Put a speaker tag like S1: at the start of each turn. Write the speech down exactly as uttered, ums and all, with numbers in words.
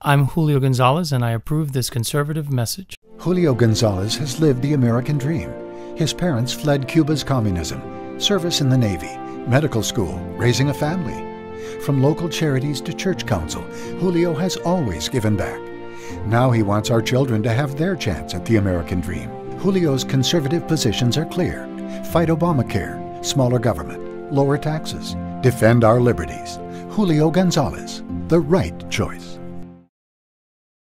S1: I'm Julio Gonzalez, and I approve this conservative message.
S2: Julio Gonzalez has lived the American dream. His parents fled Cuba's communism, service in the Navy, medical school, raising a family. From local charities to church council, Julio has always given back. Now he wants our children to have their chance at the American dream. Julio's conservative positions are clear. Fight Obamacare, smaller government, lower taxes, defend our liberties. Julio Gonzalez, the right choice.